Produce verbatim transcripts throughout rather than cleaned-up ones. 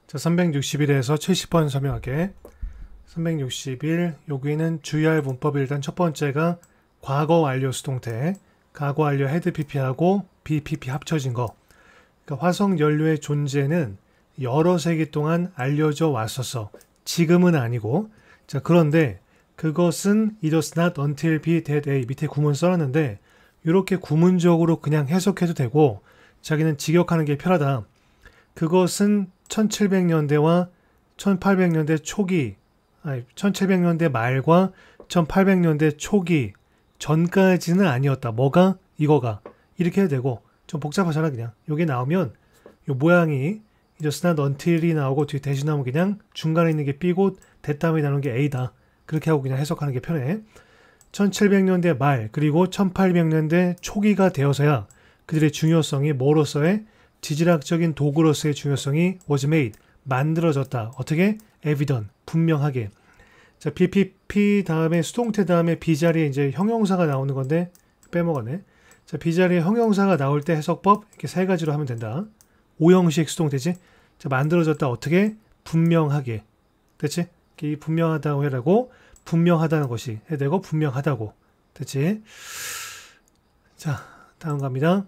자, 삼백육십일에서 칠십 번 설명할게. 삼백육십일, 여기는 주의할 문법이 일단 첫 번째가 과거 완료 수동태, 과거 완료 헤드 피피하고 비피피 합쳐진 거. 그러니까 화석 연료의 존재는 여러 세기 동안 알려져 왔었어. 지금은 아니고. 자, 그런데 그것은 it was not until B that A 밑에 구문 써놨는데 이렇게 구문적으로 그냥 해석해도 되고 자기는 직역하는 게 편하다. 그것은 천칠백 년대와 천팔백 년대 초기, 아니 천칠백 년대 말과 천팔백 년대 초기 전까지는 아니었다. 뭐가? 이거가. 이렇게 해도 되고 좀 복잡하잖아 그냥. 요게 나오면 요 모양이 it was not until이 나오고 뒤에 대신 나오면 그냥 중간에 있는 게 B고 대다음에 나오는 게 A다. 그렇게 하고 그냥 해석하는 게 편해. 천칠백 년대 말 그리고 천팔백 년대 초기가 되어서야 그들의 중요성이 뭐로서의 지질학적인 도구로서의 중요성이 was made, 만들어졌다. 어떻게? evident, 분명하게. 자, 비피피 다음에 수동태 다음에 B자리에 이제 형용사가 나오는 건데 빼먹었네. 자, B자리에 형용사가 나올 때 해석법 이렇게 세 가지로 하면 된다. 오형식 수동태지. 자, 만들어졌다. 어떻게? 분명하게. 됐지? 이 분명하다고 해라고 분명하다는 것이 해야 되고 분명하다고. 됐지? 자, 다음 갑니다.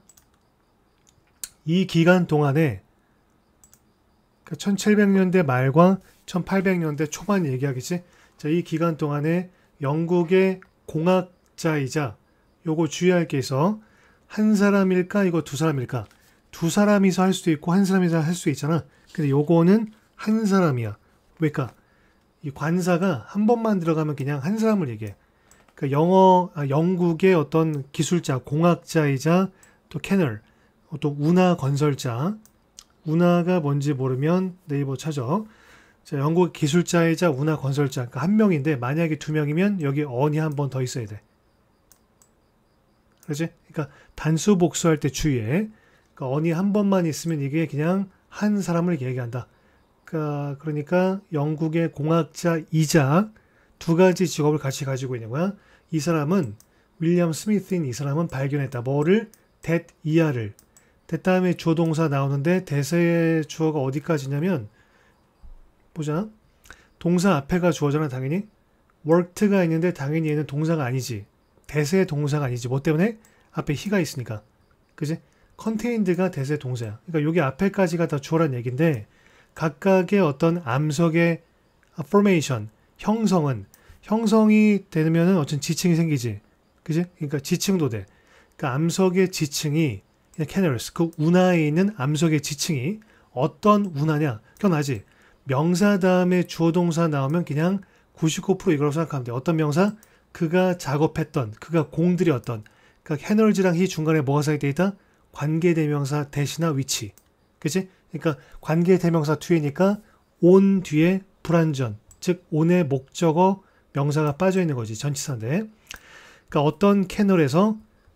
이 기간 동안에 천칠백 년대 말과 천팔백 년대 초반 얘기하겠지. 자, 이 기간 동안에 영국의 공학자이자 요거 주의할 게 있어. 한 사람일까? 이거 두 사람일까? 두 사람이서 할 수도 있고 한 사람이서 할 수 있잖아. 근데 요거는 한 사람이야. 왜일까? 이 관사가 한 번만 들어가면 그냥 한 사람을 얘기해. 그러니까 영어, 아, 영국의 어떤 기술자, 공학자이자 또 캐널, 또 운하 건설자. 운하가 뭔지 모르면 네이버 찾아. 자, 영국 기술자이자 운하 건설자. 그러니까 한 명인데 만약에 두 명이면 여기 언이 한 번 더 있어야 돼. 그렇지? 그러니까 단수 복수할 때 주의해. 그러니까 언이 한 번만 있으면 이게 그냥 한 사람을 얘기한다. 그러니까, 그러니까 영국의 공학자이자 두 가지 직업을 같이 가지고 있는 거야. 이 사람은 윌리엄 스미스인 이 사람은 발견했다. 뭐를? that 이하를. that 다음에 주어 동사 나오는데 대세의 주어가 어디까지냐면 보자. 동사 앞에가 주어잖아 당연히. worked가 있는데 당연히 얘는 동사가 아니지. 대세의 동사가 아니지. 뭐 때문에? 앞에 he가 있으니까. 그지? contained가 대세 동사야. 그러니까 여기 앞에까지가 다 주어란 얘기인데 각각의 어떤 암석의 formation, 형성은 형성이 되면은 어떤 지층이 생기지. 그지? 그러니까 지층도 돼. 그러니까 암석의 지층이 캐널스, 그 운하에 있는 암석의 지층이 어떤 운하냐? 기억나지? 명사 다음에 주어 동사 나오면 그냥 구십구 퍼센트 이거라고 생각하면 돼. 어떤 명사? 그가 작업했던, 그가 공들였던. 그러니까 캐널즈랑 히 중간에 뭐가 사이돼 있다? 관계대명사 대시나 위치. 그치? 그러니까 관계대명사 뒤에니까 온 뒤에 불완전, 즉 온의 목적어 명사가 빠져 있는 거지. 전치사인데. 그러니까 어떤 캐널에서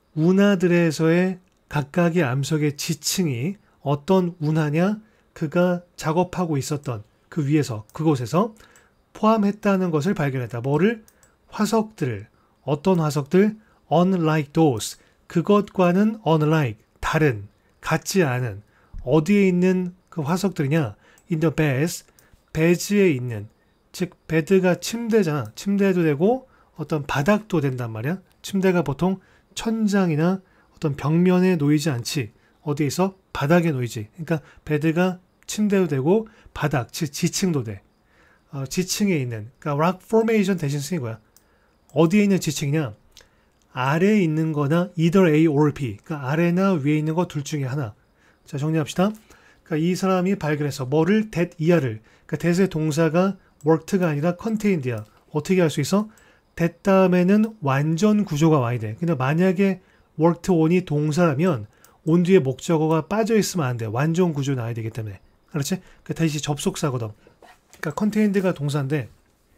운하들에서의 각각의 암석의 지층이 어떤 운하냐? 그가 작업하고 있었던 그 위에서, 그곳에서 포함했다는 것을 발견했다. 뭐를? 화석들을. 어떤 화석들? unlike those. 그것과는 unlike, 다른, 같지 않은. 어디에 있는 그 화석들이냐? in the beds, 베드에 있는. 즉 베드가 침대잖아. 침대도 되고 어떤 바닥도 된단 말이야. 침대가 보통 천장이나 어떤 벽면에 놓이지 않지. 어디에서? 바닥에 놓이지. 그러니까 베드가 침대도 되고 바닥, 즉 지층도 돼. 어, 지층에 있는, 그러니까 rock formation 대신 쓰인 거야. 어디에 있는 지층이냐? 아래에 있는 거나 either A or B. 그러니까 아래나 위에 있는 거 둘 중에 하나. 자, 정리합시다. 그러니까 이 사람이 발견해서 뭐를? that 이하를. 그러니까 that의 동사가 worked가 아니라 contained야. 어떻게 할 수 있어? that 다음에는 완전 구조가 와야 돼. 근데 만약에 worked on이 동사라면 on 뒤에 목적어가 빠져 있으면 안 돼. 완전 구조 나와야 되기 때문에. 그렇지? 그 다시 접속사거든. 그러니까 contained가 동사인데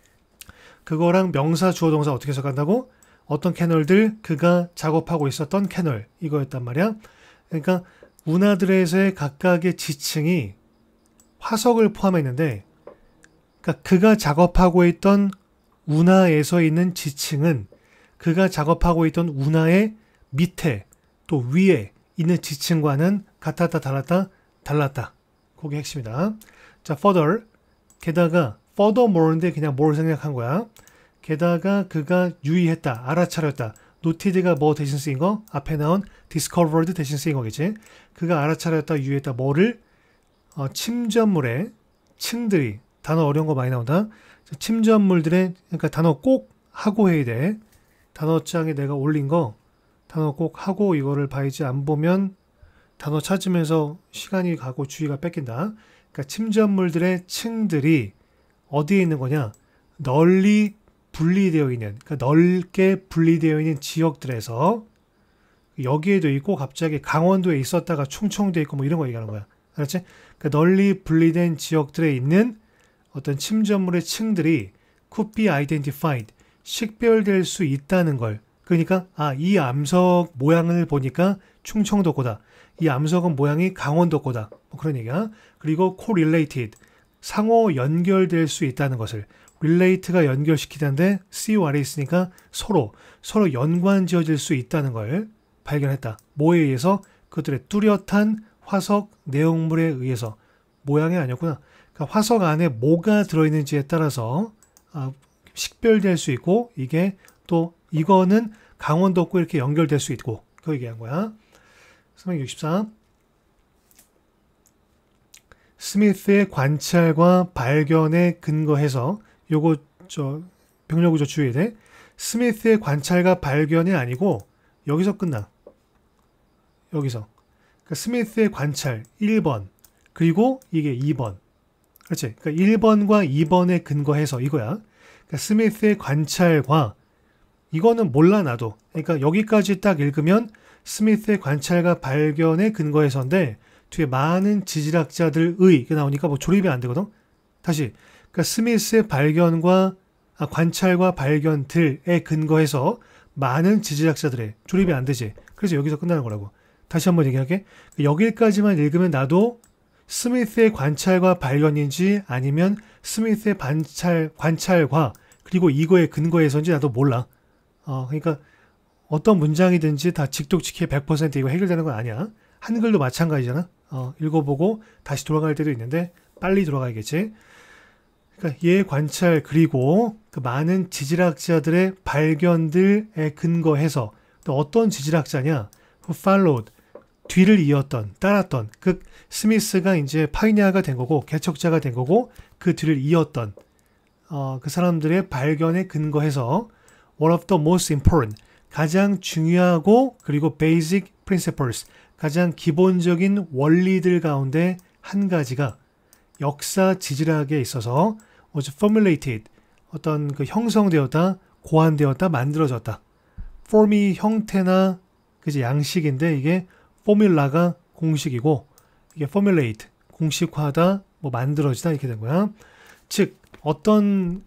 그거랑 명사 주어 동사 어떻게 해석한다고? 어떤 캐널들 그가 작업하고 있었던 캐널 이거였단 말이야. 그러니까 운하들에서의 각각의 지층이 화석을 포함했는데 그러니까 그가 작업하고 있던 운하에서 있는 지층은 그가 작업하고 있던 운하의 밑에 또 위에 있는 지층과는 같았다 달랐다 달랐다. 그게 핵심이다. 자, further. 게다가 furthermore인데 그냥 more 생략한 거야. 게다가 그가 유의했다, 알아차렸다. noted가 뭐 대신 쓰인 거? 앞에 나온 discovered 대신 쓰인 거겠지. 그가 알아차렸다, 유의했다. 뭐를? 어, 침전물에 층들이, 단어 어려운 거 많이 나온다. 침전물들의, 그러니까 단어 꼭 하고 해야 돼. 단어장에 내가 올린 거 단어 꼭 하고 이거를 봐야지. 안 보면 단어 찾으면서 시간이 가고 주의가 뺏긴다. 그러니까 침전물들의 층들이 어디에 있는 거냐? 널리 분리되어 있는, 그러니까 넓게 분리되어 있는 지역들에서, 여기에도 있고 갑자기 강원도에 있었다가 충청도에 있고 뭐 이런 거 얘기하는 거야. 알았지? 그러니까 널리 분리된 지역들에 있는 어떤 침전물의 층들이 could be identified, 식별될 수 있다는 걸. 그러니까 아, 이 암석 모양을 보니까 충청도 거다. 이 암석은 모양이 강원도 거다. 뭐 그런 얘기야. 그리고 correlated, 상호 연결될 수 있다는 것을. relate가 연결시키는데 co 아래 있으니까 서로 서로 연관 지어질 수 있다는 걸 발견했다. 뭐에 의해서? 그들의 뚜렷한 화석 내용물에 의해서. 모양이 아니었구나. 그러니까 화석 안에 뭐가 들어있는지에 따라서 아, 식별될 수 있고, 이게 또 이거는 강원도고 이렇게 연결될 수 있고, 그 얘기한 거야. 삼백육십사. 스미스의 관찰과 발견에 근거해서, 요거 저 병렬구조 주의해야 돼. 스미스의 관찰과 발견이 아니고 여기서 끝나. 여기서. 그러니까 스미스의 관찰 일 번, 그리고 이게 이 번. 그렇지? 그러니까 일 번과 이 번에 근거해서 이거야. 그러니까 스미스의 관찰과, 이거는 몰라 나도. 그러니까 여기까지 딱 읽으면 스미스의 관찰과 발견에 근거해서인데 뒤에 많은 지질학자들의 이게 나오니까 뭐 조립이 안 되거든. 다시. 그러니까 스미스의 발견과 아, 관찰과 발견들에 근거해서 많은 지질학자들의 조립이 안 되지. 그래서 여기서 끝나는 거라고. 다시 한번 얘기할게. 여기까지만 읽으면 나도 스미스의 관찰과 발견인지 아니면 스미스의 관찰, 관찰과 그리고 이거에 근거해서인지 나도 몰라. 어, 그러니까 어떤 문장이든지 다 직독직해 백 퍼센트 이거 해결되는 건 아니야. 한글도 마찬가지잖아. 어, 읽어보고 다시 돌아갈 때도 있는데 빨리 돌아가야겠지. 그러니까 얘 관찰 그리고 그 많은 지질학자들의 발견들에 근거해서, 또 어떤 지질학자냐? who followed, 뒤를 이었던, 따랐던, 그 스미스가 이제 파이니아가 된 거고 개척자가 된 거고 그 뒤를 이었던 어, 그 사람들의 발견에 근거해서 one of the most important, 가장 중요하고 그리고 basic principles, 가장 기본적인 원리들 가운데 한 가지가 역사 지질학에 있어서 was formulated, 어떤 그 형성되었다, 고안되었다, 만들어졌다. form이 형태나 그지 양식인데 이게 formula가 공식이고 이게 formulate 공식화하다, 뭐 만들어지다 이렇게 된 거야. 즉 어떤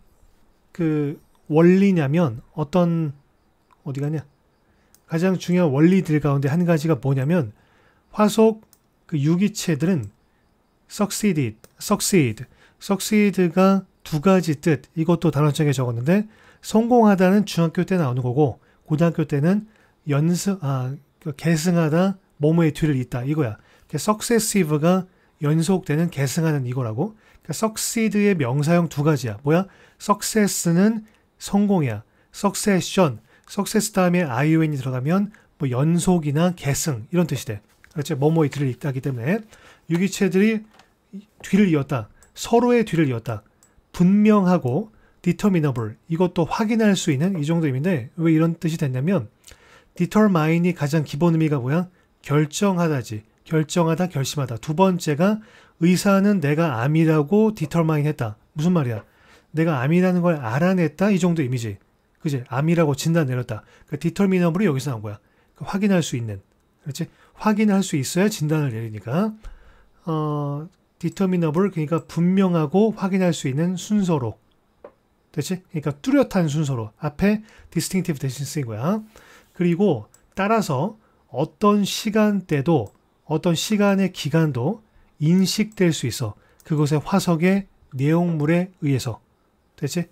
그 원리냐면 어떤 어디 가냐? 가장 중요한 원리들 가운데 한 가지가 뭐냐면 화석 그 유기체들은 succeeded, succeed, succeed가 두 가지 뜻. 이것도 단어장에 적었는데 성공하다는 중학교 때 나오는 거고 고등학교 때는 연습, 아 계승하다, 뭐뭐의 뒤를 잇다 이거야. successive가 연속되는 계승하는 이거라고. 그러니까 succeed의 명사형 두 가지야. 뭐야? success는 성공이야. succession, success 다음에 ion이 들어가면 뭐 연속이나 계승 이런 뜻이 돼. 그렇지? 뭐뭐의 뒤를 잇다기 때문에 유기체들이 뒤를 이었다. 서로의 뒤를 이었다. 분명하고 determinable, 이것도 확인할 수 있는 이 정도 의미인데 왜 이런 뜻이 됐냐면 determine이 가장 기본 의미가 뭐야? 결정하다지. 결정하다, 결심하다. 두 번째가 의사는 내가 암이라고 determine 했다. 무슨 말이야? 내가 암이라는 걸 알아냈다 이 정도 의미지. 그지? 암이라고 진단 내렸다. 그 determinable이 여기서 나온 거야. 그 확인할 수 있는. 그렇지? 확인할 수 있어야 진단을 내리니까 어, determinable 그러니까 분명하고 확인할 수 있는 순서로. 됐지? 그러니까 뚜렷한 순서로. 앞에 distinctive 대신 쓰인 거야. 그리고 따라서 어떤 시간대도 어떤 시간의 기간도 인식될 수 있어. 그것의 화석의 내용물에 의해서. 됐지?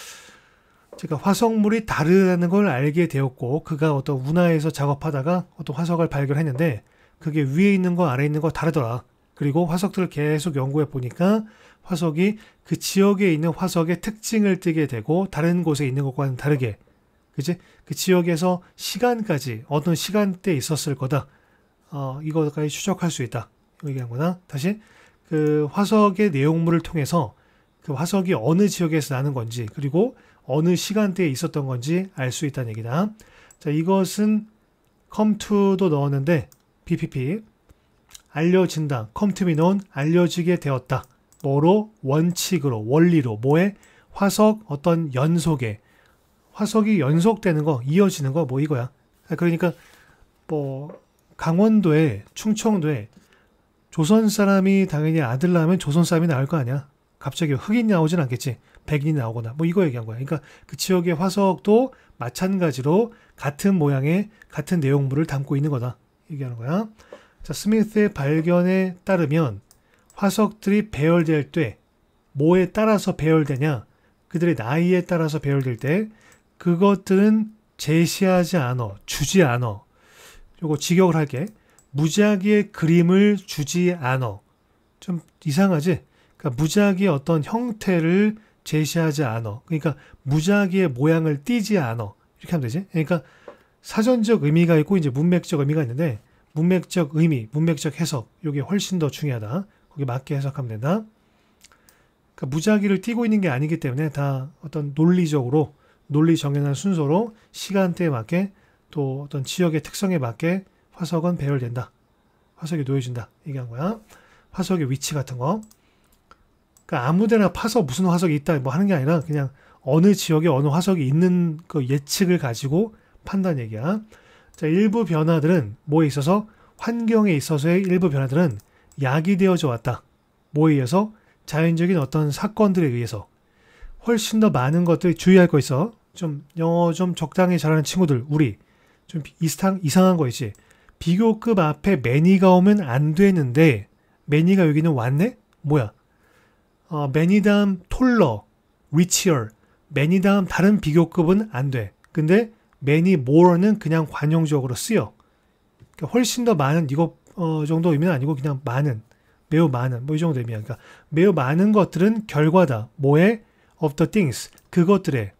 그러니까 화석물이 다르다는 걸 알게 되었고 그가 어떤 운하에서 작업하다가 어떤 화석을 발견했는데 그게 위에 있는 거 아래에 있는 거 다르더라. 그리고 화석들을 계속 연구해 보니까 화석이 그 지역에 있는 화석의 특징을 띠게 되고 다른 곳에 있는 것과는 다르게 그치? 그 지역에서 시간까지 어떤 시간대에 있었을 거다. 어, 이거까지 추적할 수 있다. 얘기한 거나 다시 그 화석의 내용물을 통해서 그 화석이 어느 지역에서 나는 건지 그리고 어느 시간대에 있었던 건지 알 수 있다는 얘기다. 자, 이것은 come to도 넣었는데 비피피 알려진다. come to be known 알려지게 되었다. 뭐로? 원칙으로 원리로 뭐에? 화석 어떤 연속에 화석이 연속되는 거 이어지는 거 뭐 이거야. 그러니까 뭐 강원도에 충청도에 조선 사람이 당연히 아들 낳으면 조선 사람이 나올 거 아니야. 갑자기 흑인이 나오진 않겠지. 백인이 나오거나 뭐 이거 얘기한 거야. 그러니까 그 지역의 화석도 마찬가지로 같은 모양의 같은 내용물을 담고 있는 거다. 얘기하는 거야. 자, 스미스의 발견에 따르면 화석들이 배열될 때 뭐에 따라서 배열되냐? 그들의 나이에 따라서 배열될 때 그것들은 제시하지 않아, 주지 않아. 요거 직역을 할게. 무작위의 그림을 주지 않아. 좀 이상하지? 그러니까 무작위의 어떤 형태를 제시하지 않아. 그러니까 무작위의 모양을 띠지 않아. 이렇게 하면 되지? 그러니까 사전적 의미가 있고 이제 문맥적 의미가 있는데 문맥적 의미, 문맥적 해석 이게 훨씬 더 중요하다. 거기 맞게 해석하면 된다. 그러니까 무작위를 띠고 있는 게 아니기 때문에 다 어떤 논리적으로 논리 정연한 순서로 시간대에 맞게 또 어떤 지역의 특성에 맞게 화석은 배열된다. 화석이 놓여진다. 얘기한 거야. 화석의 위치 같은 거. 그러니까 아무데나 파서 무슨 화석이 있다 뭐 하는 게 아니라 그냥 어느 지역에 어느 화석이 있는 그 예측을 가지고 판단 얘기야. 자, 일부 변화들은 뭐에 있어서 환경에 있어서의 일부 변화들은 야기되어져 왔다. 뭐에 의해서? 자연적인 어떤 사건들에 의해서. 훨씬 더 많은 것들 주의할 거 있어. 좀 영어 좀 적당히 잘하는 친구들 우리 좀 이상, 이상한 거 있지. 비교급 앞에 many가 오면 안 되는데 many가 여기는 왔네? 뭐야? 어, many 다음 taller, richer, many 다음 다른 비교급은 안 돼. 근데 many more는 그냥 관용적으로 쓰여. 그러니까 훨씬 더 많은 이거 어, 정도 의미는 아니고 그냥 많은, 매우 많은 뭐 이 정도 의미야. 그러니까 매우 많은 것들은 결과다. 뭐에? of the things. 그것들의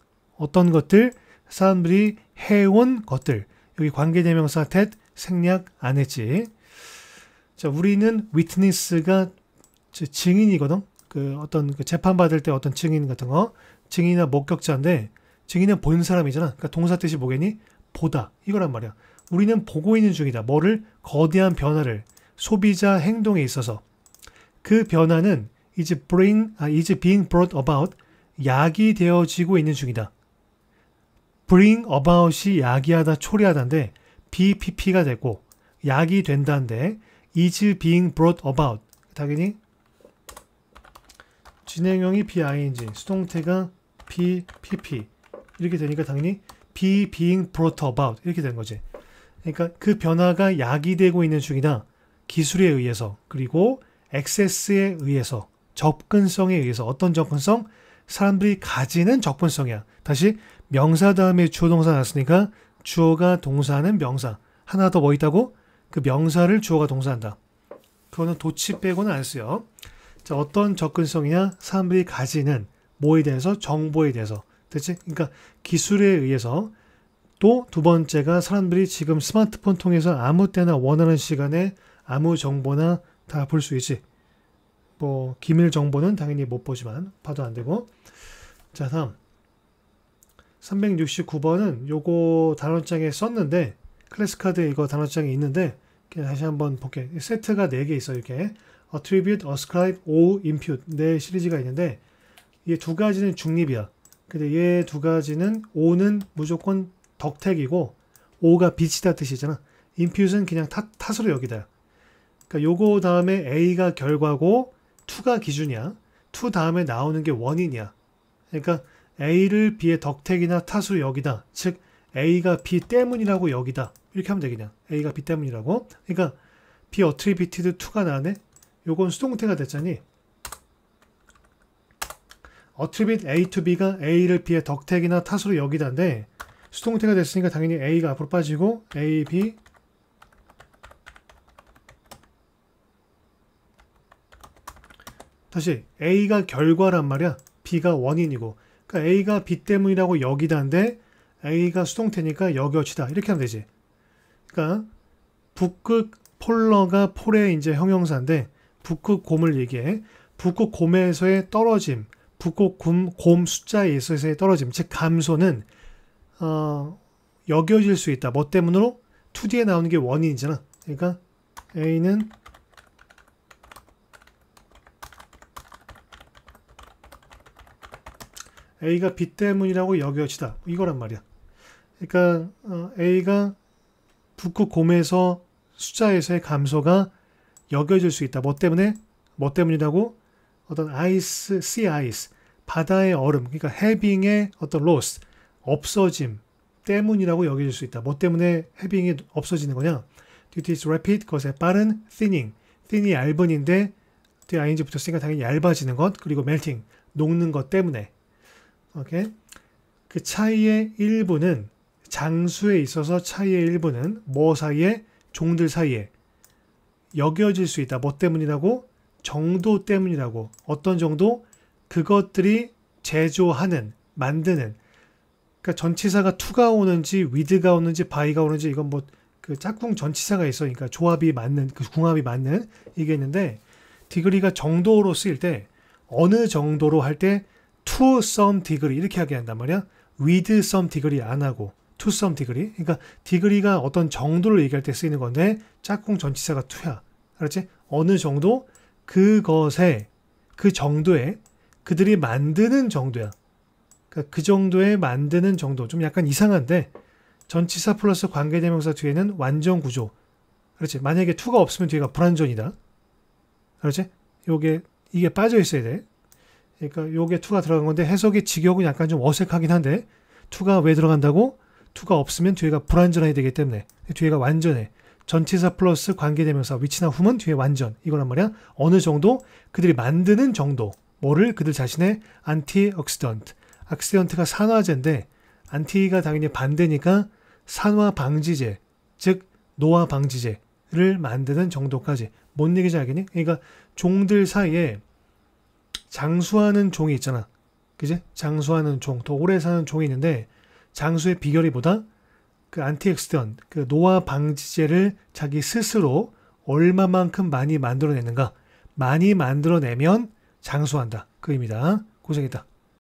어떤 것들? 사람들이 해온 것들. 여기 관계대명사 that 생략 안 했지. 자, 우리는 witness가 증인이거든. 그 어떤 그 재판 받을 때 어떤 증인 같은 거, 증인이나 목격자인데 증인은 본 사람이잖아. 그러니까 동사 뜻이 뭐겠니? 보다. 이거란 말이야. 우리는 보고 있는 중이다. 뭐를? 거대한 변화를. 소비자 행동에 있어서. 그 변화는 is bring, 아, is being brought about. 야기되어지고 있는 중이다. bring about이 야기하다, 초래하다인데 비피피가 되고 야기된다인데 is being brought about. 당연히 진행형이 비아이엔지, 수동태가 비피피 이렇게 되니까 당연히 be being brought about 이렇게 되는 거지. 그러니까 그 변화가 야기되고 있는 중이다. 기술에 의해서 그리고 액세스에 의해서 접근성에 의해서. 어떤 접근성? 사람들이 가지는 접근성이야. 다시 명사 다음에 주어 동사 났으니까 주어가 동사하는 명사. 하나 더 뭐 있다고? 그 명사를 주어가 동사한다. 그거는 도치 빼고는 안 쓰여. 자, 어떤 접근성이냐? 사람들이 가지는 뭐에 대해서? 정보에 대해서. 됐지? 그러니까 기술에 의해서. 또 두 번째가 사람들이 지금 스마트폰 통해서 아무 때나 원하는 시간에 아무 정보나 다 볼 수 있지. 뭐 기밀 정보는 당연히 못 보지만 봐도 안 되고. 자, 다음 삼백육십구 번은 요거 단어장에 썼는데 클래스 카드 이거 단어장에 있는데 다시 한번 볼게. 세트가 네 개 있어. 이렇게 attribute, ascribe, o, impute 네 시리즈가 있는데 이 두 가지는 중립이야. 근데 얘 두 가지는 o는 무조건 덕택이고 o가 빛이다 뜻이잖아. impute는 그냥 탓, 탓으로 여기다. 그러니까 요거 다음에 a가 결과고 to가 기준이야. to 다음에 나오는 게 원인이야. 그러니까 a를 b의 덕택이나 탓으로 여기다. 즉 a가 b 때문이라고 여기다. 이렇게 하면 되겠냐. a가 b 때문이라고. 그러니까 be attributed to가 나네. 요건 수동태가 됐잖니. attribute a to b가 a를 b의 덕택이나 탓으로 여기다인데 수동태가 됐으니까 당연히 a가 앞으로 빠지고 a, b 다시 A가 결과란 말이야. B가 원인이고. 그러니까 A가 B 때문이라고 여기다인데 A가 수동태니까 여겨지다. 이렇게 하면 되지. 그러니까 북극 폴러가 폴의 이제 형용사인데 북극 곰을 얘기해. 북극 곰에서의 떨어짐, 북극 곰, 곰 숫자에 있어서의 떨어짐, 즉 감소는 어, 여겨질 수 있다. 뭐 때문으로? 투 디에 나오는 게 원인이잖아. 그러니까 A는 A가 B 때문이라고 여겨지다. 이거란 말이야. 그러니까 어, A가 북극 곰에서 숫자에서의 감소가 여겨질 수 있다. 뭐 때문에? 뭐 때문이라고? 어떤 아이스, sea ice, 바다의 얼음, 그러니까 해빙의 어떤 loss, 없어짐 때문이라고 여겨질 수 있다. 뭐 때문에 해빙이 없어지는 거냐? Due to its rapid, 그것의 빠른 thinning, thin이 얇은인데 뒤에 ing 붙었으니까 당연히 얇아지는 것, 그리고 melting, 녹는 것 때문에. 오케이? 그 차이의 일부는 장수에 있어서 차이의 일부는 뭐 사이에? 종들 사이에 여겨질 수 있다. 뭐 때문이라고? 정도 때문이라고. 어떤 정도? 그것들이 제조하는, 만드는. 그러니까 전치사가 to가 오는지 with가 오는지 by가 오는지 이건 뭐 그 짝꿍 전치사가 있어. 그러니까 조합이 맞는, 그 궁합이 맞는 이게 있는데 degree가 정도로 쓰일 때 어느 정도로 할 때 to some degree 이렇게 하게 한단 말이야. with some degree 안 하고 to some degree. 그러니까 degree가 어떤 정도를 얘기할 때 쓰이는 건데 짝꿍 전치사가 to야. 알았지? 어느 정도? 그것에, 그 정도에, 그들이 만드는 정도야. 그러니까 그 정도에 만드는 정도. 좀 약간 이상한데 전치사 플러스 관계대명사 뒤에는 완전 구조. 그렇지? 만약에 to가 없으면 뒤에가 불완전이다. 그렇지? 요게 이게 빠져 있어야 돼. 그러니까 요게 to가 들어간 건데 해석의 직역은 약간 좀 어색하긴 한데 to가 왜 들어간다고? to가 없으면 뒤에가 불완전해야 되기 때문에 뒤에가 완전해. 전치사 플러스 관계대명사 위치나 whom은 뒤에 완전 이거란 말이야. 어느 정도? 그들이 만드는 정도. 뭐를? 그들 자신의 안티옥시던트. 악시던트가 산화제인데 안티가 당연히 반대니까 산화 방지제, 즉 노화 방지제를 만드는 정도까지. 뭔 얘기인지 알겠니? 그러니까 종들 사이에 장수하는 종이 있잖아. 그지? 장수하는 종, 더 오래 사는 종이 있는데 장수의 비결이 뭐다? 그 안티옥시던, 그 노화 방지제를 자기 스스로 얼마만큼 많이 만들어내는가. 많이 만들어내면 장수한다. 그 의미다. 고생했다.